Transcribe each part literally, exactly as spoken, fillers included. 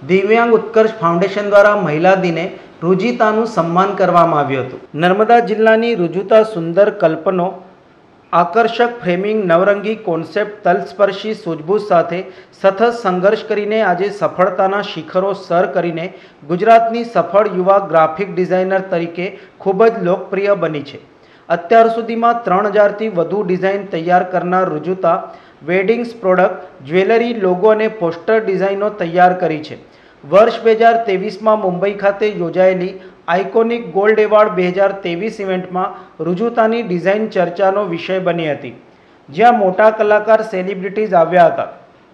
દિવ્યાંગ ઉત્કર્ષ ફાઉન્ડેશન દ્વારા મહિલા દિને રુજિતાનું સન્માન કરવામાં આવ્યું હતું. નર્મદા જિલ્લાની રુજિતા સુંદર કલ્પનો આકર્ષક ફ્રેમિંગ નવરંગી કોન્સેપ્ટ તલસ્પર્શી સૂઝબૂછ સાથે સતત સંઘર્ષ કરીને આજે સફળતાના શિખરો સર કરીને ગુજરાતની સફળ યુવા ગ્રાફિક ડિઝાઇનર તરીકે ખૂબ જ લોકપ્રિય બની છે. અત્યાર સુધીમાં ત્રણ હજારથી વધુ ડિઝાઇન તૈયાર કરનાર Rujita weddings product, jewellery, logo અને પોસ્ટર ડિઝાઇનો તૈયાર કરી છે. વર્ષ બે હજાર ત્રેવીસમાં મુંબઈ ખાતે યોજાયેલી આઇકોનિક ગોલ્ડ એવોર્ડ બે હજાર ત્રેવીસ ઇવેન્ટમાં રુજિતાની ડિઝાઇન ચર્ચાનો વિષય બની હતી, જ્યાં મોટા કલાકાર સેલિબ્રિટીઝ આવ્યા હતા.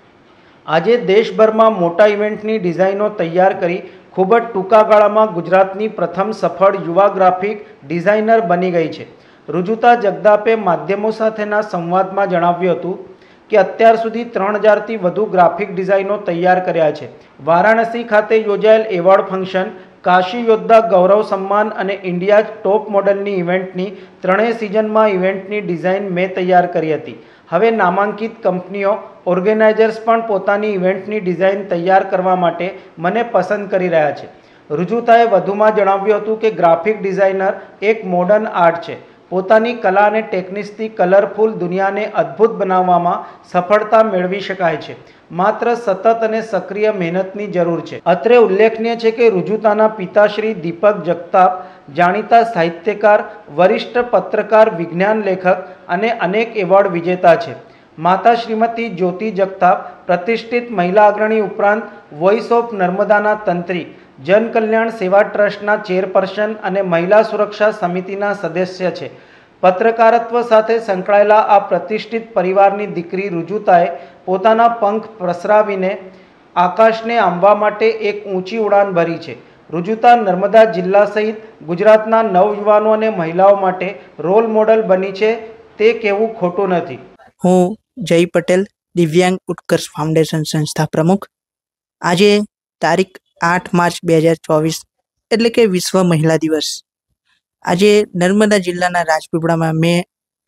આજે દેશભરમાં મોટા ઇવેન્ટની ડિઝાઇનો તૈયાર કરી ખૂબ જ ટૂંકા ગાળામાં ગુજરાતની પ્રથમ સફળ યુવા ગ્રાફિક ડિઝાઇનર બની ગઈ છે. રુજિતા જગદાપે માધ્યમો સાથેના સંવાદમાં જણાવ્યું હતું કે અત્યાર સુધી ત્રણ હજારથી વધુ ગ્રાફિક ડિઝાઇનો તૈયાર કર્યા છે. વારાણસી ખાતે યોજાયેલ એવોર્ડ ફંક્શન, કાશી યોદ્ધા ગૌરવ સન્માન અને ઇન્ડિયા ટોપ મોડલની ઇવેન્ટની ત્રણેય સિઝનમાં ઇવેન્ટની ડિઝાઇન મેં તૈયાર કરી હતી. હવે નામાંકિત કંપનીઓ, ઓર્ગેનાઇઝર્સ પણ પોતાની ઇવેન્ટની ડિઝાઇન તૈયાર કરવા માટે મને પસંદ કરી રહ્યા છે. રુજિતાએ વધુમાં જણાવ્યું હતું કે ગ્રાફિક ડિઝાઇનર એક મોડર્ન આર્ટ છે. પોતાની કલા અને ટેકનિક્સથી કલરફુલ દુનિયાને અદ્ભુત બનાવવામાં સફળતા મેળવી શકાય છે. માત્ર સતત અને સક્રિય મહેનતની જરૂર છે. અત્રે ઉલ્લેખનીય છે કે રુજિતાના પિતાશ્રી દીપક જગતાપ જાણીતા સાહિત્યકાર, વરિષ્ઠ પત્રકાર, વિજ્ઞાન લેખક અને અનેક એવોર્ડ વિજેતા છે. માતા શ્રીમતી જ્યોતિ જગતાપ પ્રતિષ્ઠિત મહિલા અગ્રણી ઉપરાંત વોઇસ ઓફ નર્મદાના તંત્રી, જનકલ્યાણ સેવા ટ્રસ્ટના ચેરપર્સન અને મહિલા સુરક્ષા સમિતિના સદસ્ય છે. પત્રકારત્વ સાથે સંકળાયેલા આ પ્રતિષ્ઠિત પરિવારની દીકરી રુજિતાએ પોતાના પંખ પ્રસરાવીને આકાશને આંબવા માટે એક ઊંચી ઉડાન ભરી છે. રુજિતા નર્મદા જિલ્લા સહિત ગુજરાતના નવયુવાનો અને મહિલાઓ માટે રોલ મોડલ બની છે, તે કહેવું ખોટું નથી. હું જય પટેલ, દિવ્યાંગ ઉત્કર્ષ ફાઉન્ડેશન સંસ્થા પ્રમુખ. આજે તારીખ આઠ માર્ચ બે હજાર ચોવીસ એટલે કે વિશ્વ મહિલા દિવસ. આજે નર્મદા જિલ્લાના રાજપીપળામાં મેં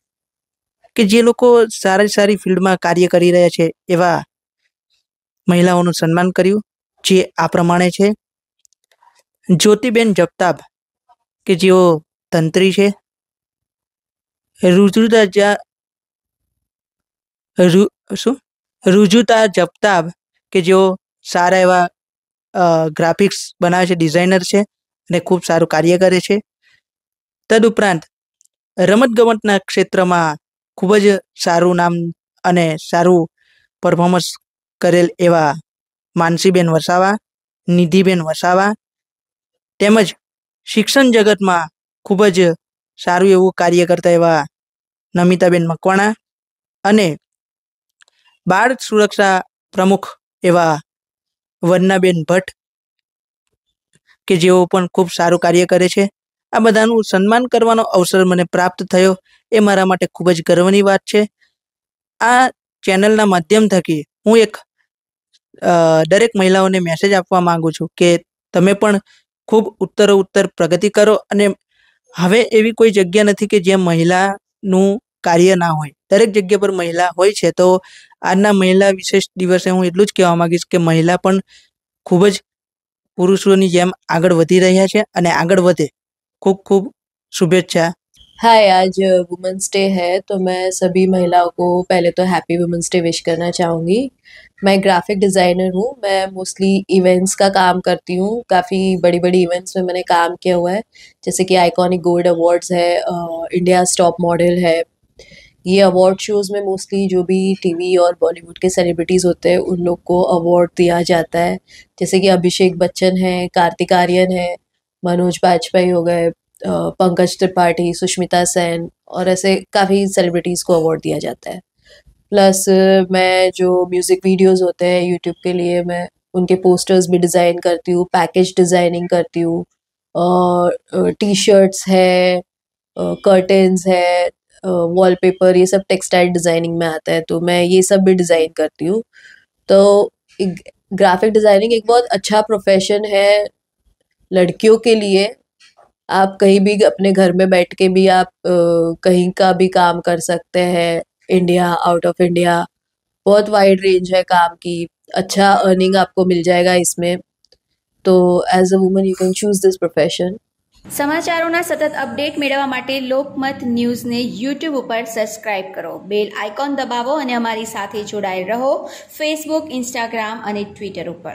કે જે લોકો સારી સારી ફિલ્ડમાં કાર્ય કરી રહ્યા છે એવા મહિલાઓનું સન્માન કર્યું, જે આ પ્રમાણે છે. જ્યોતિબેન જગતાપ કે જેઓ તંત્રી છે, રુજિતા જા રુ શું રુજિતા જગતાપ કે જેઓ સારા એવા ગ્રાફિક્સ બનાવે છે, ડિઝાઇનર છે અને ખૂબ સારું કાર્ય કરે છે. તદુપરાંત રમતગમતના ક્ષેત્રમાં ખૂબ જ સારું નામ અને સારું પરફોર્મન્સ કરેલ એવા માનસીબેન વસાવા, નિધિબેન વસાવા, તેમજ શિક્ષણ જગતમાં ખૂબ જ સારું એવું કાર્ય કરતા એવા નમિતાબેન મકવાણા અને બાળ સુરક્ષા પ્રમુખ એવા વંદનાબેન ભટ્ટ કે જેઓ પણ ખૂબ સારું કાર્ય કરે છે. આ બધાનું સન્માન કરવાનો અવસર મને પ્રાપ્ત થયો એ મારા માટે ખૂબ જ ગર્વની વાત છે. આ ચેનલના માધ્યમ થકી હું એક દરેક મહિલાઓને મેસેજ આપવા માંગુ છું કે તમે પણ ખૂબ ઉત્તરો ઉત્તર પ્રગતિ કરો. અને હવે એવી કોઈ જગ્યા નથી કે જ્યાં મહિલાનું કાર્ય ના હોય. દરેક જગ્યા પર મહિલા હોય છે. તો આજના મહિલા વિશેષ દિવસે હું એટલું જ કહેવા માંગીશ કે મહિલા પણ ખૂબ જ પુરુષોની જેમ આગળ વધી રહ્યા છે અને આગળ વધે. खूब खूब शुभेच्छा। हाय, आज वुमेंस डे है तो मैं सभी महिलाओं को पहले तो हैप्पी वुमेंस डे विश करना चाहूँगी। मैं ग्राफिक डिज़ाइनर हूँ। मैं मोस्टली इवेंट्स का काम करती हूँ। काफ़ी बड़ी बड़ी इवेंट्स में मैंने काम किया हुआ है, जैसे कि आइकॉनिक गोल्ड अवार्ड्स है, इंडिया टॉप मॉडल है। ये अवार्ड शोज़ में मोस्टली जो भी टीवी और बॉलीवुड के सेलिब्रिटीज़ होते हैं उन लोग को अवार्ड दिया जाता है, जैसे कि अभिषेक बच्चन है, कार्तिक आर्यन है, मनोज बाजपेयी हो गए, पंकज त्रिपाठी, सुष्मिता सेन और ऐसे काफ़ी सेलिब्रिटीज़ को अवार्ड दिया जाता है। प्लस मैं जो म्यूज़िक वीडियोस होते हैं यूट्यूब के लिए, मैं उनके पोस्टर्स भी डिज़ाइन करती हूँ, पैकेज डिज़ाइनिंग करती हूँ, टी शर्ट्स है, कर्टन्स है, वॉलपेपर, ये सब टेक्सटाइल डिज़ाइनिंग में आता है, तो मैं ये सब भी डिज़ाइन करती हूँ। तो ग्राफिक डिज़ाइनिंग एक बहुत अच्छा प्रोफेशन है लड़कियों के लिए। आप कहीं भी अपने घर में बैठ के भी आप आ, कहीं का भी काम कर सकते हैं, इंडिया, आउट ऑफ इंडिया, बहुत वाइड रेंज है काम की। अच्छा अर्निंग आपको मिल जाएगा इसमें। तो as a woman you can choose this profession. સમાચારોના સતત અપડેટ મેળવવા માટે લોકમત ન્યૂઝને યુટ્યુબ ઉપર સબસ્ક્રાઇબ કરો, બેલ આઇકોન દબાવો અને અમારી સાથે જોડાયેલ રહો ફેસબુક, ઇન્સ્ટાગ્રામ અને ટ્વિટર ઉપર.